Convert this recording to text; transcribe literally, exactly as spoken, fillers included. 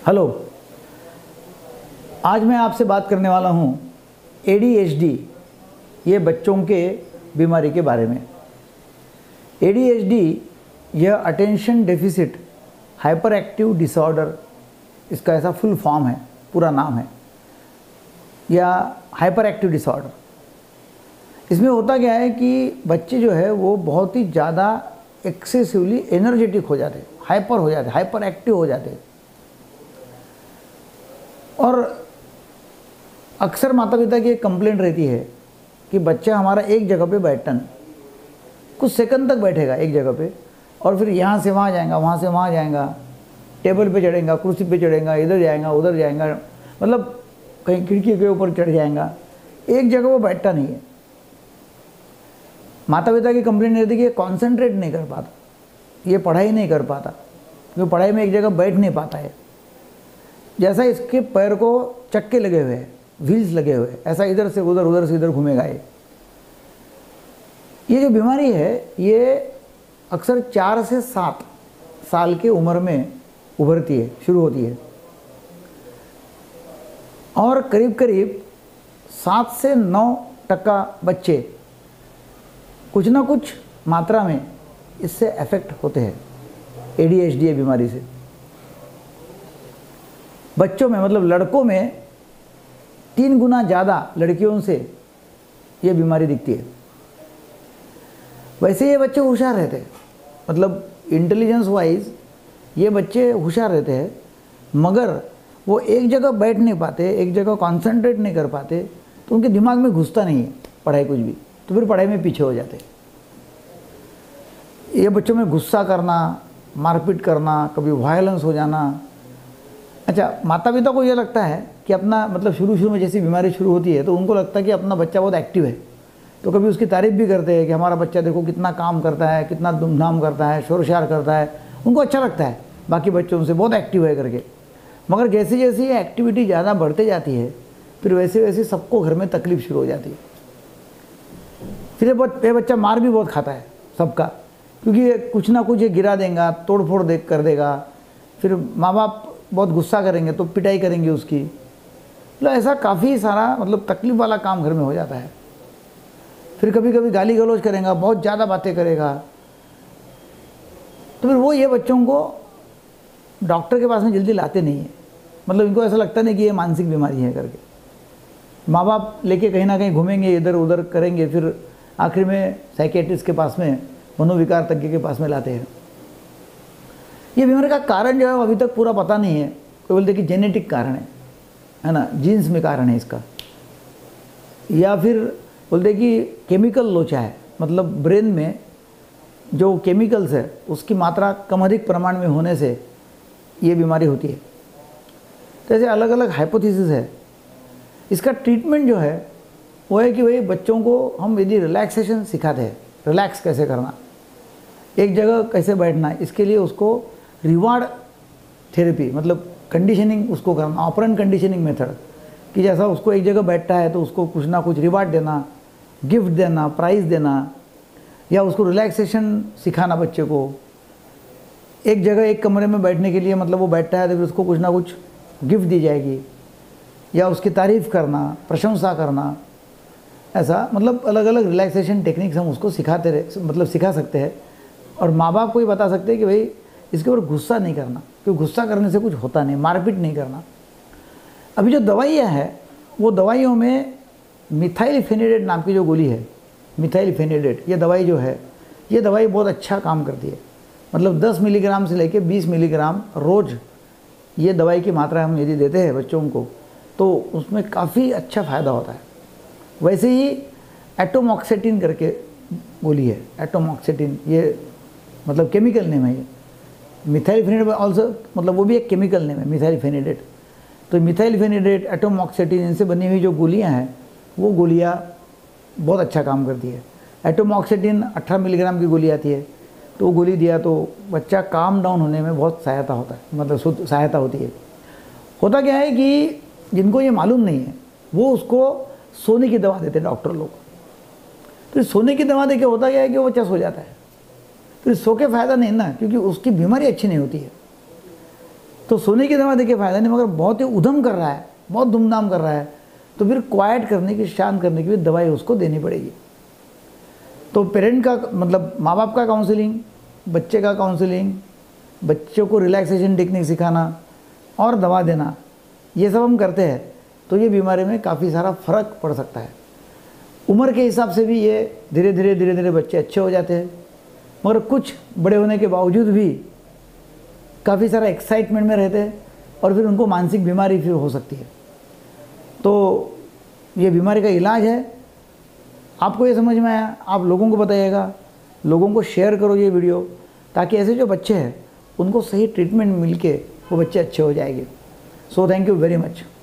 Hello, आज मैं आपसे बात करने वाला हूँ ए डी एच डी, ये बच्चों के बीमारी के बारे में। ए डी एच डी यह attention deficit hyperactive disorder, इसका ऐसा फुल फॉर्म है, पूरा नाम है, या हाइपर एक्टिव डिसऑर्डर। इसमें होता क्या है कि बच्चे जो है वो बहुत ही ज़्यादा एक्सेसिवली एनर्जेटिक हो जाते हैं, हाइपर हो जाते हैं, हाइपर एक्टिव हो जाते हैं। और अक्सर माता पिता की एक कंप्लेंट रहती है कि बच्चा हमारा एक जगह पे बैठता नहीं, कुछ सेकंड तक बैठेगा एक जगह पे और फिर यहाँ से वहाँ जाएगा, वहाँ से वहाँ जाएगा, टेबल पे चढ़ेगा, कुर्सी पे चढ़ेगा, इधर जाएगा उधर जाएगा, मतलब कहीं खिड़की के ऊपर चढ़ जाएगा, एक जगह वो बैठता नहीं है। माता पिता की कंप्लेंट रहती है कि ये कॉन्सेंट्रेट नहीं कर पाता, ये पढ़ाई नहीं कर पाता, क्योंकि पढ़ाई में एक जगह बैठ नहीं पाता है। जैसा इसके पैर को चक्के लगे हुए हैं, व्हील्स लगे हुए हैं, ऐसा इधर से उधर उधर से इधर घूमेगा ये। ये जो बीमारी है ये अक्सर चार से सात साल की उम्र में उभरती है, शुरू होती है और करीब करीब सात से नौ टका बच्चे कुछ ना कुछ मात्रा में इससे अफेक्ट होते हैं ए डी एच डी बीमारी से। बच्चों में मतलब लड़कों में तीन गुना ज़्यादा लड़कियों से ये बीमारी दिखती है। वैसे ये बच्चे होशियार रहते हैं, मतलब इंटेलिजेंस वाइज ये बच्चे होशियार रहते हैं, मगर वो एक जगह बैठ नहीं पाते, एक जगह कंसंट्रेट नहीं कर पाते, तो उनके दिमाग में घुसता नहीं है पढ़ाई कुछ भी, तो फिर पढ़ाई में पीछे हो जाते। ये बच्चों में गुस्सा करना, मारपीट करना, कभी वायलेंस हो जाना। अच्छा, माता पिता को ये लगता है कि अपना मतलब शुरू शुरू में जैसी बीमारी शुरू होती है तो उनको लगता है कि अपना बच्चा बहुत एक्टिव है, तो कभी उसकी तारीफ़ भी करते हैं कि हमारा बच्चा देखो कितना काम करता है, कितना धूमधाम करता है, शोर शार करता है, उनको अच्छा लगता है बाकी बच्चों से बहुत एक्टिव है करके। मगर जैसे जैसे ये एक्टिविटी ज़्यादा बढ़ते जाती है फिर वैसे वैसे सबको घर में तकलीफ शुरू हो जाती है। फिर ये बच्चा मार भी बहुत खाता है सबका, क्योंकि ये कुछ ना कुछ ये गिरा देगा, तोड़ फोड़ दे कर देगा, फिर माँ बाप बहुत गुस्सा करेंगे तो पिटाई करेंगे उसकी, मतलब ऐसा काफ़ी सारा मतलब तकलीफ वाला काम घर में हो जाता है। फिर कभी कभी गाली गलौज करेगा, बहुत ज़्यादा बातें करेगा, तो फिर वो ये बच्चों को डॉक्टर के पास में जल्दी लाते नहीं है, मतलब इनको ऐसा लगता नहीं कि ये मानसिक बीमारी है करके। माँ बाप लेके कहीं ना कहीं घूमेंगे, इधर उधर करेंगे, फिर आखिर में साइकियाट्रिस्ट के पास में, मनोविकार तज्ञ के पास में लाते हैं। ये बीमारी का कारण जो है वो अभी तक पूरा पता नहीं है। कोई बोलते कि जेनेटिक कारण है है ना, जीन्स में कारण है इसका, या फिर बोलते कि केमिकल लोचा है, मतलब ब्रेन में जो केमिकल्स है उसकी मात्रा कम अधिक प्रमाण में होने से ये बीमारी होती है। तो ऐसे अलग अलग हाइपोथेसिस है। इसका ट्रीटमेंट जो है वो है कि भाई बच्चों को हम यदि रिलैक्सेशन सिखाते हैं, रिलैक्स कैसे करना, एक जगह कैसे बैठना, इसके लिए उसको रिवार्ड थेरेपी मतलब कंडीशनिंग उसको करना, ऑपरेंट कंडीशनिंग मेथड, कि जैसा उसको एक जगह बैठता है तो उसको कुछ ना कुछ रिवार्ड देना, गिफ्ट देना, प्राइज़ देना, या उसको रिलैक्सेशन सिखाना बच्चे को। एक जगह एक कमरे में बैठने के लिए मतलब वो बैठता है तो फिर उसको कुछ ना कुछ गिफ्ट दी जाएगी, या उसकी तारीफ़ करना, प्रशंसा करना, ऐसा मतलब अलग अलग रिलैक्सेशन टेक्निक्स हम उसको सिखाते रहे मतलब सिखा सकते हैं। और माँ बाप को ही बता सकते हैं कि भाई इसके ऊपर गुस्सा नहीं करना, क्योंकि गुस्सा करने से कुछ होता नहीं, मारपीट नहीं करना। अभी जो दवाइयाँ हैं वो दवाइयों में मिथाइल फेनिडेट नाम की जो गोली है, मिथाइल फेनिडेट, ये दवाई जो है ये दवाई बहुत अच्छा काम करती है। मतलब दस मिलीग्राम से लेके बीस मिलीग्राम रोज़ ये दवाई की मात्रा हम यदि देते हैं बच्चों को तो उसमें काफ़ी अच्छा फ़ायदा होता है। वैसे ही एटोमॉक्सेटिन करके गोली है, एटोमॉक्सेटिन, ये मतलब केमिकल नेम है ये। मिथाइल फेनिडेट ऑल्सो मतलब वो भी एक केमिकल नेम है, मिथाइल फेनिडेट। तो मिथाइल फेनिडेट, एटोमॉक्सेटिन, इनसे बनी हुई जो गोलियां हैं वो गोलियां बहुत अच्छा काम करती है। एटोमॉक्सेटिन अठारह मिलीग्राम की गोली आती है, तो वो गोली दिया तो बच्चा काम डाउन होने में बहुत सहायता होता है, मतलब सहायता होती है। होता क्या है कि जिनको ये मालूम नहीं है वो उसको सोने की दवा देते हैं डॉक्टर लोग। तो सोने की दवा देके होता क्या है कि वो बच्चा सो जाता है, फिर सो के फ़ायदा नहीं ना, क्योंकि उसकी बीमारी अच्छी नहीं होती है। तो सोने की दवा देखिए फ़ायदा नहीं, मगर बहुत ही उधम कर रहा है, बहुत धूमधाम कर रहा है, तो फिर क्वाइट करने की, शांत करने की भी दवाई उसको देनी पड़ेगी। तो पेरेंट का मतलब माँ बाप का काउंसलिंग, बच्चे का काउंसलिंग, बच्चों को रिलैक्सेशन टेक्निक सिखाना और दवा देना, ये सब हम करते हैं तो ये बीमारी में काफ़ी सारा फर्क पड़ सकता है। उम्र के हिसाब से भी ये धीरे धीरे धीरे धीरे बच्चे अच्छे हो जाते हैं, मगर कुछ बड़े होने के बावजूद भी काफ़ी सारा एक्साइटमेंट में रहते हैं और फिर उनको मानसिक बीमारी फिर हो सकती है। तो ये बीमारी का इलाज है। आपको ये समझ में आया, आप लोगों को बताइएगा, लोगों को शेयर करो ये वीडियो, ताकि ऐसे जो बच्चे हैं उनको सही ट्रीटमेंट मिल के वो बच्चे अच्छे हो जाएंगे। So thank you very much.